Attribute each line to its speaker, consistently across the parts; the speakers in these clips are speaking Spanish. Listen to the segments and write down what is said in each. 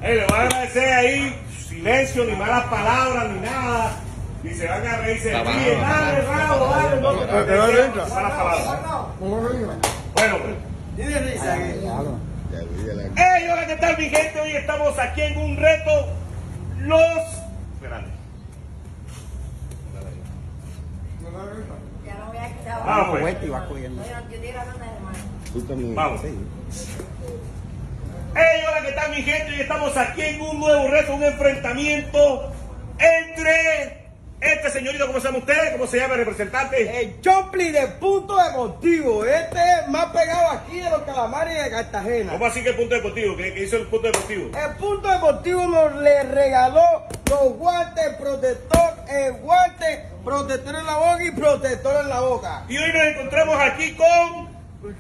Speaker 1: Le voy a agradecer ahí, silencio, ni malas palabras, ni nada. Y se van a reír, se ríen. Dale, Rabo, dale, no. Malas palabras. Bueno, pues. Hey, hola, ¿qué tal, mi gente? Hoy estamos aquí en un reto. Espérate.
Speaker 2: Ya no voy a quitar.
Speaker 1: Vamos, pues. Vamos. Hey, hola, ¿qué tal, mi gente? Hoy estamos aquí en un nuevo reto, un enfrentamiento entre este señorito, ¿cómo se llama usted? ¿Cómo se llama el representante?
Speaker 3: El Chopli de Punto Deportivo. Este es más pegado aquí de los Calamares de Cartagena.
Speaker 1: ¿Cómo así que el punto deportivo? ¿Qué hizo el punto deportivo?
Speaker 3: El Punto Deportivo nos le regaló los guantes protector, el guante protector en la boca y protector en la boca.
Speaker 1: Y hoy nos encontramos aquí con...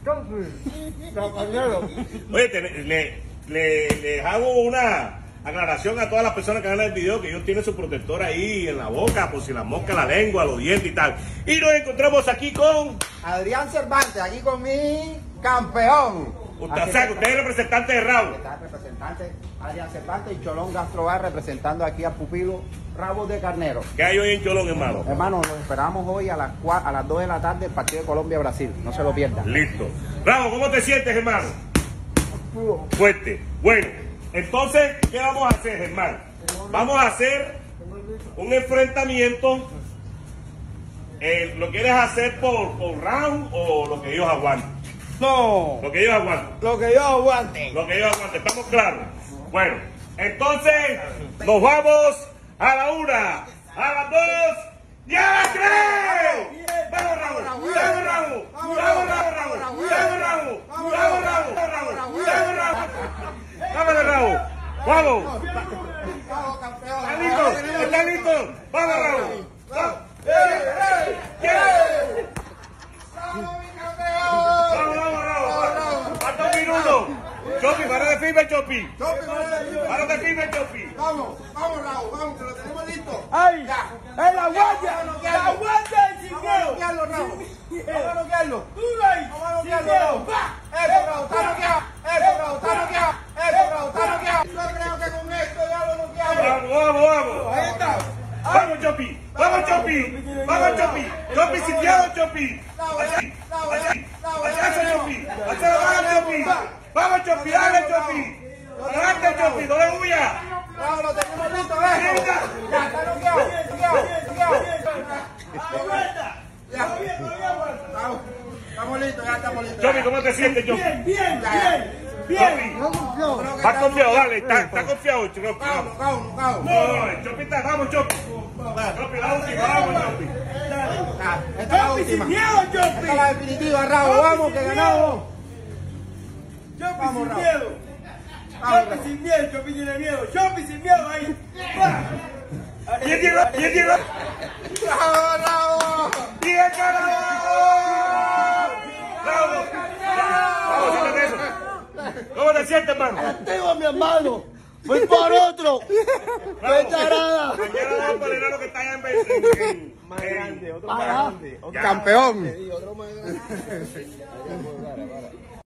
Speaker 1: Oye, les hago una aclaración a todas las personas que ven el video, que ellos tienen su protector ahí en la boca, por si la mosca, la lengua, los dientes y tal. Y nos encontramos aquí con...
Speaker 4: Adrián Cervantes, aquí con mi campeón.
Speaker 1: Usted, o sea, que usted es el representante de Rabo.
Speaker 4: Está el representante Adrián Cervantes y Cholón Gastrobar representando aquí al pupilo Rabo de Carnero.
Speaker 1: ¿Qué hay hoy en Cholón, hermano?
Speaker 4: Hermano, nos esperamos hoy a las 2 de la tarde el partido de Colombia-Brasil. No se lo pierdan.
Speaker 1: Listo. Rabo, ¿cómo te sientes, hermano? Fuerte. Bueno, entonces, ¿qué vamos a hacer, hermano? Vamos a hacer un enfrentamiento. ¿Lo quieres hacer por round o lo que ellos aguanten?
Speaker 3: No,
Speaker 1: Lo que ellos aguanten.
Speaker 3: lo que yo aguante.
Speaker 1: Lo que ellos aguanten, ¿estamos claros? Bueno, entonces nos vamos a la 1, a las 2 y a las 3. ¡Vamos, Rabo! ¡Vamos, Rabo! ¡Vamos, Rabo! ¡Vamos, Rabo! ¡Vamos, Rabo! ¡Vamos, Rabo! ¡Vámonos, Rabo! ¡Vamos! ¿Están listos? ¿Están listos? ¡Vamos, Rabo! ¡Vamos! ¡Vamos, Rabo! ¡Falta un minuto! ¡Chopi, para de firme, Chopi! ¡Para de firme, Chopi!
Speaker 5: Vamos, Raúl, vamos, que lo tenemos listo.
Speaker 3: ¡Ay! ¡Es la guardia! ¡La guardia sin miedo!
Speaker 5: Vamos a noquearlo, Raúl. Vamos a noquearlo.
Speaker 3: ¡Duro ahí!
Speaker 5: Vamos a
Speaker 3: ¡Sin
Speaker 5: noquearlo,
Speaker 3: miedo!
Speaker 5: Raúl. Eso, Raúl, está noqueado. Eso, Raúl, está noqueado. Eso, Raúl, está noqueado. Yo creo que con esto ya lo noqueamos.
Speaker 1: ¡Vamos, vamos, vamos!
Speaker 3: Ahí está.
Speaker 1: ¡Vamos, Chopi! ¡Vamos, Chopi! ¡Vamos, Chopi! ¡Chopi sin miedo, Chopi! ¡Hacia Chopi! ¡Hacia la baja, Chopi! ¡Vamos, Chopi! ¡Dale, Chopi! ¡Adelante, Chopi! ¡No le huya!
Speaker 5: Raúl, lo tenemos listo, eso. Ya, está noqueado. Raúl, estamos listos, ya estamos listos.
Speaker 1: Chopi, ¿cómo te sientes, Chopi?
Speaker 3: Bien.
Speaker 1: Chopi, ¿estás confiado? Dale, ¿está confiado, Chopi?
Speaker 5: Raúl.
Speaker 1: No, Chopi está, vamos, Chopi. Chopi, la última, vamos, Chopi.
Speaker 5: Esta es la
Speaker 3: ¡Chopi sin
Speaker 5: última.
Speaker 3: miedo,
Speaker 5: Esta es
Speaker 3: Chopi!
Speaker 5: la definitiva, Raúl. Vamos, que ganamos.
Speaker 3: ¡Chopi
Speaker 5: Vamos,
Speaker 3: sin
Speaker 5: Raúl.
Speaker 3: miedo! ¡Chopi sin miedo! ¡Chopi tiene miedo! ¡Chopi sin miedo! ¡Ahí!
Speaker 1: ¿Quién llegó?
Speaker 5: ¡Bravo, Raúl!
Speaker 1: ¡Bien ganado! ¡Bravo! Vamos, siéntate eso. ¿Cómo te sientes, hermano?
Speaker 3: ¡Tengo a mi hermano! ¡Voy por otro!
Speaker 1: Bravo.
Speaker 3: charada!
Speaker 1: Mañana vamos para el que está allá en
Speaker 4: Más grande, otro
Speaker 3: más
Speaker 4: grande.
Speaker 5: Campeón.
Speaker 4: Otro más grande.